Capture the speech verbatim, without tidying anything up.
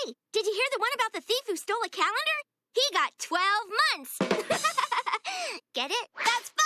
Hey, did you hear the one about the thief who stole a calendar? He got twelve months. Get it? That's